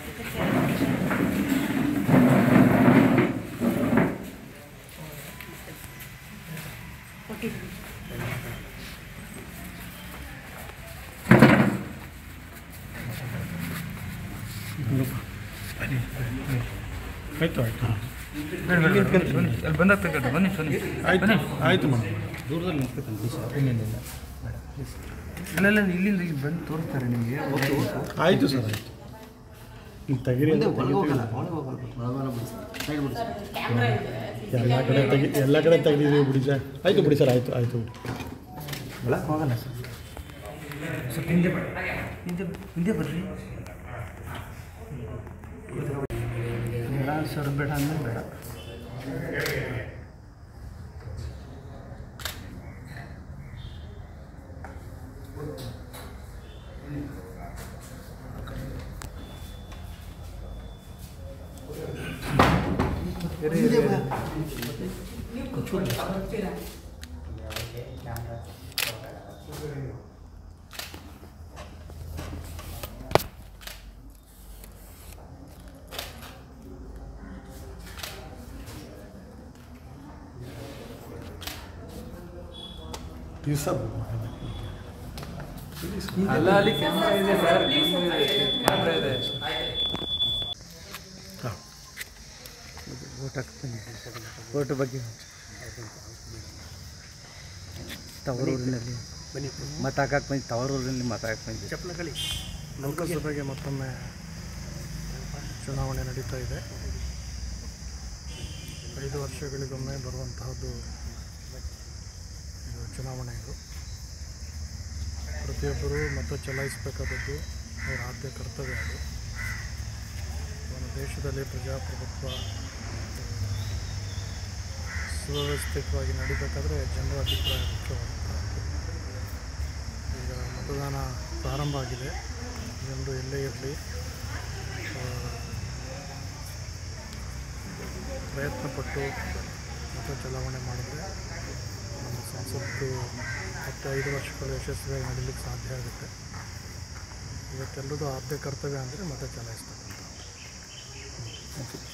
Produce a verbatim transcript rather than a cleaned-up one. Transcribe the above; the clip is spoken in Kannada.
ಆಯಿತು ಆಯಿತು ಅಲ್ಲಿ ಬಂದಾಗ ತಗೊಳ್ಳಿ ಬನ್ನಿ ಬನ್ನಿ ಆಯ್ತು ಆಯಿತು ಮೇಡಮ್ ದೂರದಲ್ಲಿ ನಿಂತ್ಕೊತಾನೆ ಸರ್ ಇನ್ನೇನಿಲ್ಲ ಅಲ್ಲೆಲ್ಲ ಇಲ್ಲಿಂದ ಇಲ್ಲಿ ಬಂದು ತೋರಿಸ್ತಾರೆ ನಿಮಗೆ ಆಯಿತು ಸರ್ ಆಯಿತು ನೀವು ತೆಗೀರಿ ಎಲ್ಲ ಕಡೆ ತೆಗಿ ಎಲ್ಲ ಕಡೆ ತೆಗೆದಿದ್ದೀವಿ ಬಿಡಿ ಸರ್ ಆಯಿತು ಬಿಡಿ ಸರ್ ಆಯಿತು ಆಯಿತು ಒಳಗೆ ಹೋಗಲ್ಲ ಸರ್ ಸ್ವಲ್ಪ ಹಿಂದೆ ಹಿಂದೆ ಹಿಂದೆ ಬರ್ರಿ ಬೇಡ ಸರ್ ಬೇಡ ಅಂದರೆ ಬೇಡ ये सब ಅಲ್ಲ ಅಲ್ಲಿ ಕ್ಯಾಮ್ರಾ ಇದೆ ಸರ್ ಕ್ಯಾಮ್ರಾ ಇದೆ ಓಟ್ ಹಾಕ್ತೀನಿ ಓಟ್ ಬಗ್ಗೆ ತವರೂರಿನಲ್ಲಿ ಬನ್ನಿ ಮತ ಹಾಕಕ್ಕೆ ಬಂದು ತವರೂರಿನಲ್ಲಿ ಮತ ಹಾಕಕ್ಕೆ ಬಂದು ಚಪ್ಪಲಗಳಿ ಲೋಕಸಭೆಗೆ ಮತ್ತೊಮ್ಮೆ ಚುನಾವಣೆ ನಡೀತಾ ಇದೆ. ಐದು ವರ್ಷಗಳಿಗೊಮ್ಮೆ ಬರುವಂತಹದ್ದು ಇದು ಚುನಾವಣೆ. ಇದು ಪ್ರತಿಯೊಬ್ಬರು ಮತ ಚಲಾಯಿಸಬೇಕಾದದ್ದು ಅವರ ಆದ್ಯ ಕರ್ತವ್ಯ. ಅದು ನಮ್ಮ ದೇಶದಲ್ಲಿ ಪ್ರಜಾಪ್ರಭುತ್ವ ಸುವ್ಯವಸ್ಥಿತವಾಗಿ ನಡೀಬೇಕಾದ್ರೆ ಜನರ ಅಭಿಪ್ರಾಯ ಮುಖ್ಯವಾಗುತ್ತದೆ. ಈಗ ಮತದಾನ ಪ್ರಾರಂಭ ಆಗಿದೆ. ಜನರು ಎಲ್ಲೇ ಇರಲಿ ಪ್ರಯತ್ನಪಟ್ಟು ಮತ ಚಲಾವಣೆ ಮಾಡಿದರೆ ನಮ್ಮ ಸಂಸತ್ತು ಮತ್ತು ಐದು ವರ್ಷಗಳು ಯಶಸ್ವಿಯಾಗಿ ನಡೀಲಿಕ್ಕೆ ಸಾಧ್ಯ ಆಗುತ್ತೆ. ಇವತ್ತೆಲ್ಲರೂ ಆದ್ಯ ಕರ್ತವ್ಯ ಅಂದರೆ ಮತ ಚಲಾಯಿಸ್ತಕ್ಕಂಥದ್ದು.